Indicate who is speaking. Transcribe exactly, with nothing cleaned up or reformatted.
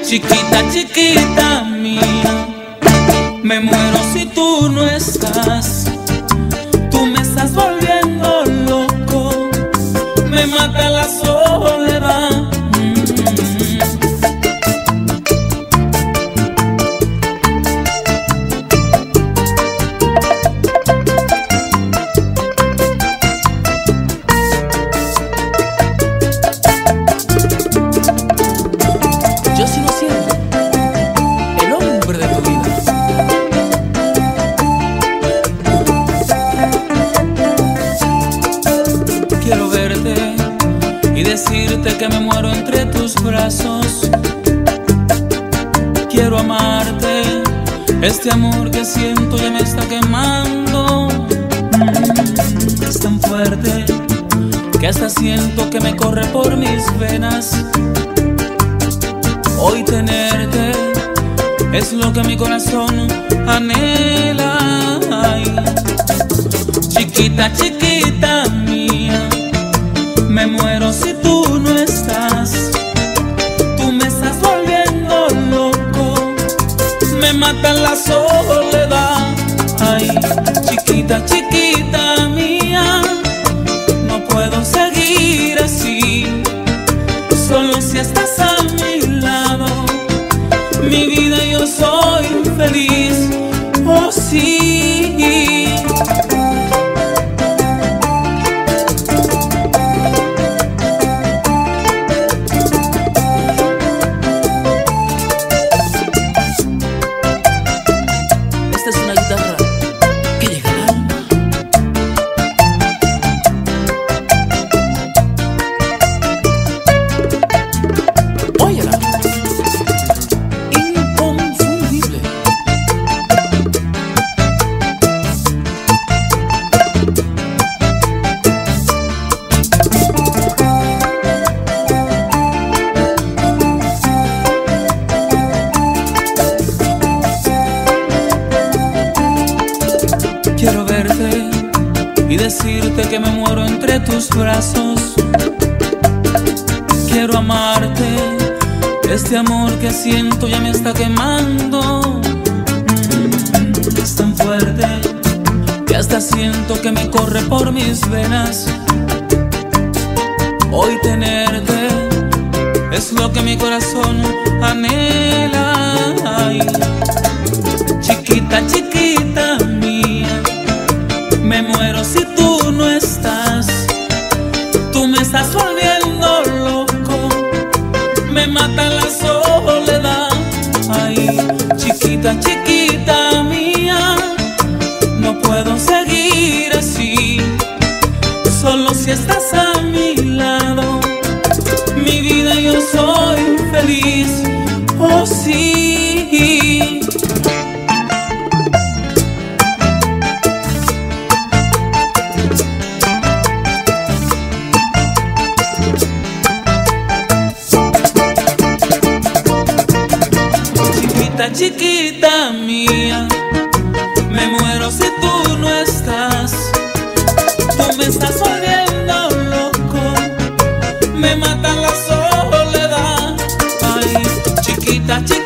Speaker 1: Chiquita, chiquita mía, me muero si tú no estás. Tú me estás volviendo loco, me mata la soledad. Yo sigo siendo el hombre de tu vida. Quiero verte y decirte que me muero entre tus brazos. Quiero amarte, este amor que siento ya me está quemando. Mm, es tan fuerte que hasta siento que me corre por mis venas. Hoy tenerte es lo que mi corazón anhela. Ay, chiquita, chiquita mía, me muero si tú no estás. Tú me estás volviendo loco, me mata la soledad. Ay, chiquita, chiquita mía, no puedo seguir así. Solo si estás a mi lado, mi vida yo soy feliz. Oh sí. Esta es una guitarra que llega al alma. Óyela. Inconfundible. Quiero verte y decirte que me muero entre tus brazos. Quiero amarte, este amor que siento ya me está quemando. Mm, es tan fuerte que hasta siento que me corre por mis venas. Hoy tenerte es lo que mi corazón anhela. Ay, chiquita, chiquita mía, me muero si tú no estás. Tú me estás volviendo loco, me mata la soledad. Ay, chiquita, chiquita mía, no puedo seguir así. Solo si estás a mi lado, mi vida yo soy feliz. Oh sí. Chiquita, chiquita mía, me muero si tú no estás. Tú me estás volviendo loco, me mata la soledad. Ay, chiquita, chiquita